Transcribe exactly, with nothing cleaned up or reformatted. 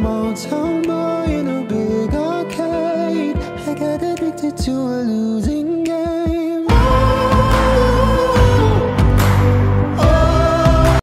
small town boy in a big arcade. I got addicted to a loser.